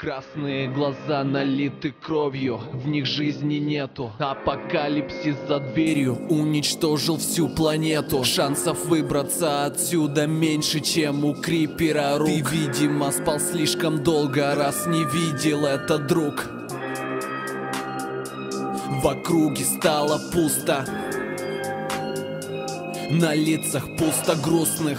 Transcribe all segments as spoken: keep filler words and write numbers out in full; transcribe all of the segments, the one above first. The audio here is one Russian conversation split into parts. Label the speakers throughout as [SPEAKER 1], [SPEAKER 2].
[SPEAKER 1] Красные глаза налиты кровью, в них жизни нету. Апокалипсис за дверью уничтожил всю планету. Шансов выбраться отсюда меньше, чем у Крипера рук. Ты, видимо, спал слишком долго, раз не видел это, друг. В округе стало пусто, на лицах пусто грустных.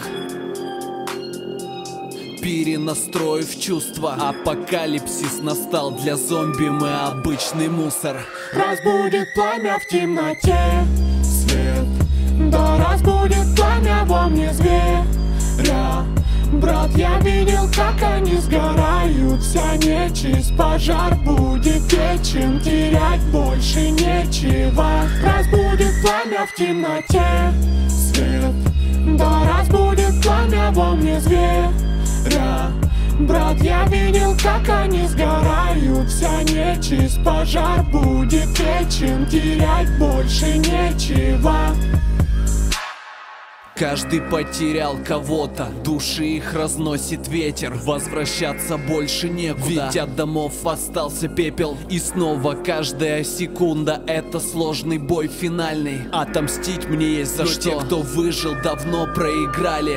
[SPEAKER 1] Перенастроив чувства, апокалипсис настал. Для зомби мы обычный мусор.
[SPEAKER 2] Разбудит пламя в темноте свет, да разбудит пламя во мне зверя. Брат, я видел, как они сгорают, вся нечисть. Пожар будет вечен, терять больше нечего. Разбудит пламя в темноте свет, да разбудит пламя во мне зверя. Брат, я видел, как они сгорают, вся нечисть. Пожар будет вечен, терять больше нечего.
[SPEAKER 1] Каждый потерял кого-то, души их разносит ветер. Возвращаться больше некуда, ведь от домов остался пепел. И снова каждая секунда — это сложный бой финальный. Отомстить мне есть за что. Те, кто выжил, давно проиграли.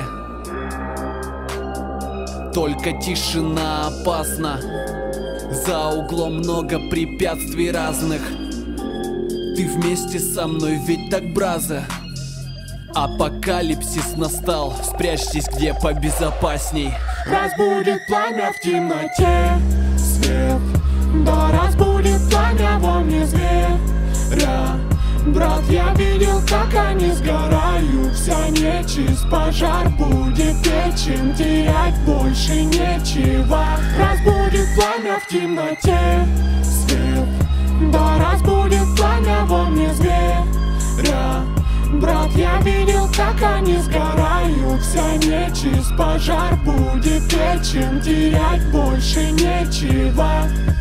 [SPEAKER 1] Только тишина опасна, за углом много препятствий разных. Ты вместе со мной, ведь так, браза? Апокалипсис настал, спрячьтесь где побезопасней.
[SPEAKER 2] Разбудит пламя в темноте свет, да разбудит пламя во мне зверя. Брат, я видел, как они сгорают, вся нечисть. Пожар будет вечен, терять больше нечего. Разбудит пламя в темноте свет, да разбудит пламя во мне зверя. Брат, я видел, как они сгорают, вся нечисть. Пожар будет вечен, терять больше нечего.